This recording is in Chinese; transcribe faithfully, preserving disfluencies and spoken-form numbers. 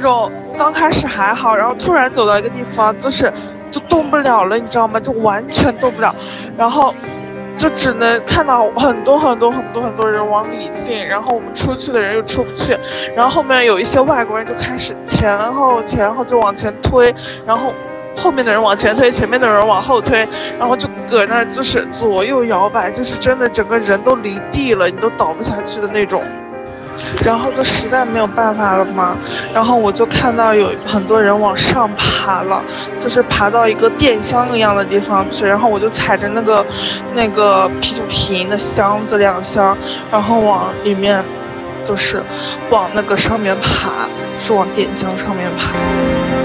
种刚开始还好，然后突然走到一个地方，就是就动不了了，你知道吗？就完全动不了，然后就只能看到很多很多很多很多人往里进，然后我们出去的人又出不去，然后后面有一些外国人就开始前后前后就往前推，然后后面的人往前推，前面的人往后推，然后就搁那儿就是左右摇摆，就是真的整个人都离地了，你都倒不下去的那种。然后就实在没有办法了嘛，然后我就看到有很多人往上爬了，就是爬到一个电箱一样的地方去，然后我就踩着那个那个啤酒瓶的箱子两箱，然后往里面就是往那个上面爬，是往电箱上面爬。